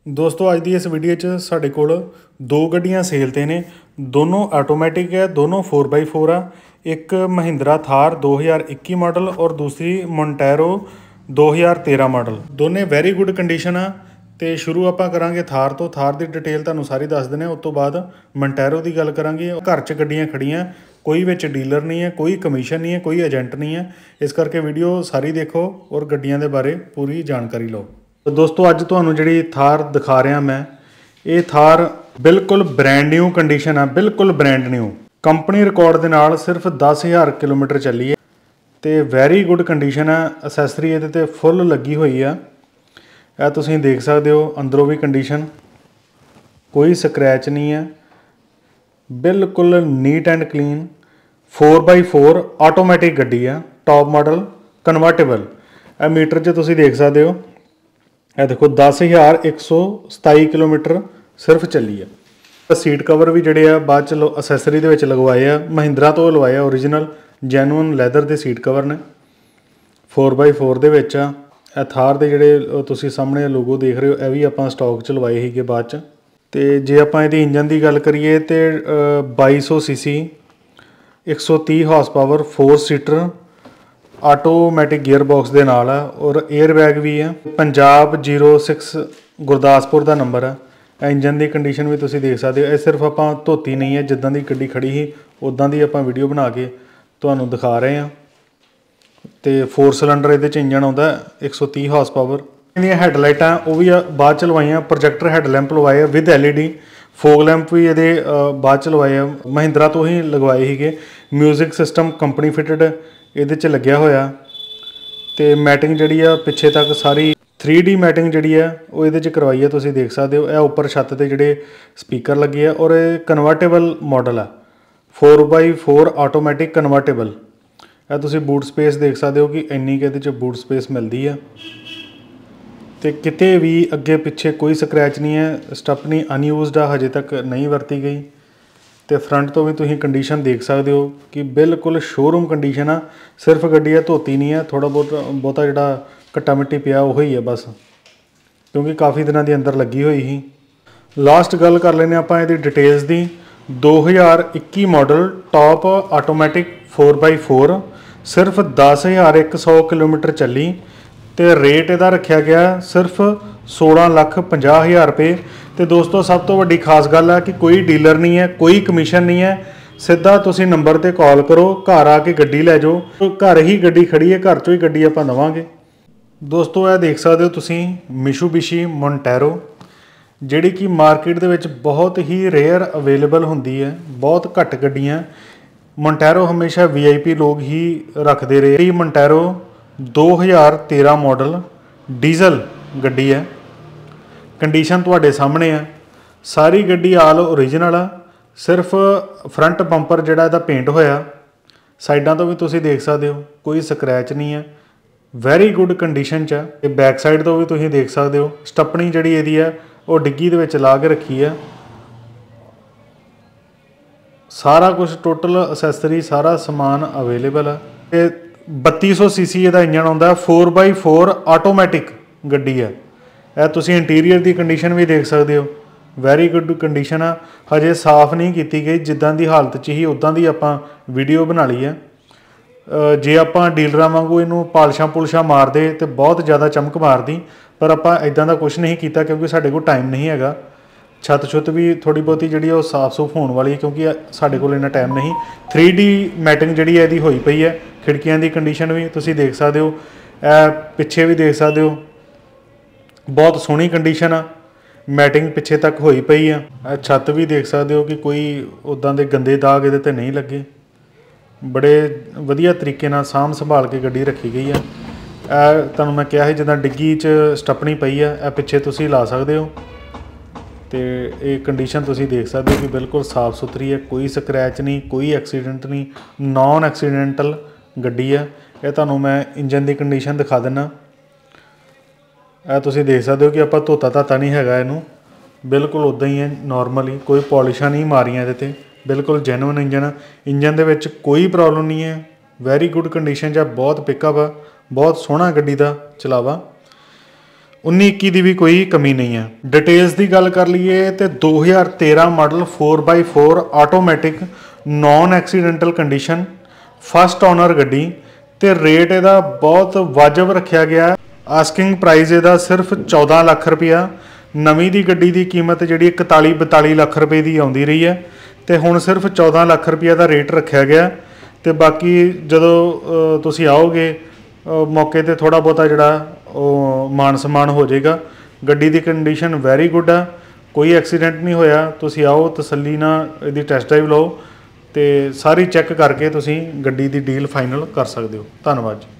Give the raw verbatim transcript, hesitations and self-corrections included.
दोस्तों अज की इस वीडियो च साढ़े कोल दो गड्डियां सेल ते ने। दोनों आटोमैटिक है, दोनों फोर बाई फोर आ। एक महिंद्रा थार दो हज़ार इक्की मॉडल और दूसरी मोंटेरो दो हज़ार तेरह मॉडल। दोने वैरी गुड कंडीशन आ। तो शुरू आप करांगे थार तो। थार की डिटेल तुहानूं सारी दस देने। उस तो बाद मोंटेरो की गल करांगे। घर च गड्डियां खड़ियां, कोई विच डीलर नहीं है, कोई कमीशन नहीं है, कोई एजेंट नहीं है। इस करके वीडियो सारी देखो और गड्डियां दे बारे पूरी जानकारी लो। तो दोस्तों अज तुहानूं जिहड़ी थार दिखा रहा मैं, ये थार बिल्कुल ब्रैंड न्यू कंडीशन है, बिल्कुल ब्रैंड न्यू कंपनी रिकॉर्ड के नाल सिर्फ दस हज़ार किलोमीटर चली है। तो वैरी गुड कंडीशन है। असैसरी ये ते फुल लगी हुई है। यह तुसीं देख सकते हो, अंदरों भी कंडीशन कोई स्क्रैच नहीं है, बिल्कुल neat and clean. Four by four automatic गड्डी है, टॉप मॉडल कन्वर्टेबल। यह मीटर च तुसीं देख सकते हो, यह देखो दस हज़ार एक सौ सताई किलोमीटर सिर्फ चली है। सीट कवर भी जोड़े आ बाद च असैसरी के लगवाए आ, महिंद्रा तो लवाए ओरिजिनल जैनुअन लैदर के सीट कवर ने। फोर बाई फोर के आ थार के जोड़े तुसीं सामने लोगो देख रहे हो, यह भी आप स्टॉक च लवाए ही बाद च। तो जे आप इहदी इंजन की गल करिए तो बाई सौ सी सी एक सौ तीह horse power four seater automatic gear box के नाल है और एयर बैग भी है। पंजाब जीरो सिक्स गुरदासपुर का नंबर है। इंजन की कंडीशन भी तुसीं देख सकते हो। यह सिर्फ आप धोती नहीं है, जिद्दां दी गड्डी खड़ी ही उदां दी आप वीडियो बना के तुहानूं दिखा रहे हैं। तो फोर सिलेंडर ये इंजन आता एक सौ तीह हॉर्स पावर। इहदियां हैडलाइटां वो भी बाद च लवाइयां, प्रोजैक्टर हैडलैंप लवाए with L E D, fog lamp भी ये बाद च लवाए, महिंद्रा तो ही लगवाए ही। म्यूजिक सिस्टम कंपनी फिटड ये लग्या होया। तो मैटिंग जी पिछे तक सारी थ्री डी मैटिंग जी है वो ये करवाई है, तुसीं देख सकते हो। यह उपर छत के जोड़े स्पीकर लगे है और ये कन्वर्टेबल मॉडल है, four by four automatic convertible. यह तुसीं बूट स्पेस देख सकते हो कि इन्नी कि बूट स्पेस मिलती है। तो किते भी अगे पिछे कोई स्क्रैच नहीं है। स्टपनी अनयूजड आ, हजे तक नहीं वरती गई। तो फ्रंट तो भी तुसीं कंडीशन देख सकते हो कि बिल्कुल शोरूम कंडीशन आ। सिर्फ गड्डी है, धोती नहीं है, थोड़ा बहुत बहुता जिहड़ा घट्टा मिट्टी पिया वो ही है बस, क्योंकि काफ़ी दिनों की अंदर लगी हुई ही। लास्ट गल कर लेने आप इहदी डिटेल्स दी। दो हज़ार इक्की model top automatic four by four सिर्फ दस हज़ार एक सौ किलोमीटर चली। तो रेट इहदा रखा गया सिर्फ सोलह लख पंजाह हज़ार रुपये। तो दोस्तों सब तो वड्डी खास गल है कि कोई डीलर नहीं है, कोई कमीशन नहीं है। सीधा तुसीं नंबर पर कॉल करो, घर आके गड्डी लै जाओ। तो घर ही गड्डी खड़ी है, घर चों ही गड्डी आपां देवांगे। दोस्तों यह देख सकते हो तुसीं मिशूबिशी मोंटेरो, जिहड़ी कि मार्केट दे विच बहुत ही रेयर अवेलेबल हुंदी है, बहुत घट गड्डियां। मोंटेरो हमेशा वी आई पी लोग ही रखते रहे। मोंटेरो दो हज़ार तेरह मॉडल डीजल गड्डी है। कंडीशन तुहाडे सामने है, सारी गड्डी आल ओरिजिनल आ। सिर्फ फ्रंट बंपर जिहड़ा इहदा पेंट होया, साइडां तो भी तुसीं देख सकते हो कोई स्क्रैच नहीं है, वैरी गुड कंडीशन च है। बैक साइड तो भी तुसीं देख सकते हो, स्टपनी जिहड़ी इहदी है वो डिग्गी दे विच ला के रखी है। सारा कुछ टोटल असैसरी सारा समान अवेलेबल है। बत्ती सौ सी सी का इंजन आता है, फोर बाई फोर आटोमैटिक गड्डी है। यह तुसीं इंटीरियर की कंडीशन भी देख सकते हो, वैरी गुड कंडीशन है। हजे साफ नहीं की गई, जिद्दां दी हालत च ही उदां दी आपां वीडियो बना ली है। जे आपां डीलरां वांगू इनू पालशां पुलशां मारदे तो बहुत ज़्यादा चमक मारदी, पर आपां इदां दा कुछ नहीं किया क्योंकि साडे कोल टाइम नहीं हैगा। छत छुत भी थोड़ी बहुती जिहड़ी वो साफ सूफ होने वाली है, क्योंकि साडे कोल इन्ना टाइम नहीं। थ्री डी मैटिंग जिहड़ी है इहदी होई पई है। खिड़कियां की कंडीशन भी तुसीं देख सकते हो, ए पिछे भी देख सकते हो, बहुत सोहनी कंडीशन आ। मैटिंग पिछे तक होई पई है। छत भी देख सकते हो कि कोई उदां दे गंदे दाग इहदे ते नहीं लगे। बड़े वधिया तरीके नाल साਂਭ संभाल के गड्डी रखी गई है। ए तुहानूं मैं कहा जिद्दां डिग्गी च स्टपनी पई है, ए पिछे तुसीं ला सकते हो। तो ये कंडीशन तुसीं देख सकते हो कि बिल्कुल साफ सुथरी है, कोई स्क्रैच नहीं, कोई एक्सीडेंट नहीं, नॉन एक्सीडेंटल गड्डी है। यह तुहानूं मैं इंजन की कंडीशन दिखा दिना। यह तुसीं देख सकते हो कि आपां धोता धाता नहीं हैगा, इनू बिल्कुल उदां ही है नॉर्मल ही, कोई पॉलिशां नहीं मारियां इहदे ते, बिल्कुल जैनुअन इंजन। इंजन दे विच कोई प्रॉब्लम नहीं है, वैरी गुड कंडीशन च, बहुत पिकअप है, बहुत सोहना गड्डी का चलावा। उन्नी इक्की की भी कोई कमी नहीं है। डिटेल्स की गल कर लीए तो दो हज़ार तेरह model four by four automatic non accidental condition first owner गड्डी ते रेट इहदा बहुत वाजब रखा गया। आस्किंग प्राइस इहदा सिर्फ चौदह लाख रुपया। नवीं दी गड्डी की कीमत जिहड़ी इकताली बताली लाख रुपए की आउंदी रही है तो हुण सिर्फ चौदह लाख रुपया का रेट रखा गया। तो बाकी जदों तुसीं आओगे मौके ते थोड़ा बहुता जिहड़ा ਉਹ ਮਾਨ ਸਨਮਾਨ ਹੋ ਜਾਏਗਾ। ਗੱਡੀ ਦੀ ਕੰਡੀਸ਼ਨ ਵੈਰੀ ਗੁੱਡ ਆ, ਕੋਈ ਐਕਸੀਡੈਂਟ ਨਹੀਂ ਹੋਇਆ। ਤੁਸੀਂ ਆਓ ਤਸੱਲੀ ਨਾਲ ਇਹਦੀ ਟੈਸਟ ਡਰਾਈਵ ਲਓ ਤੇ ਸਾਰੀ ਚੈੱਕ ਕਰਕੇ ਤੁਸੀਂ ਗੱਡੀ ਦੀ ਡੀਲ ਫਾਈਨਲ ਕਰ ਸਕਦੇ ਹੋ। ਧੰਨਵਾਦ ਜੀ।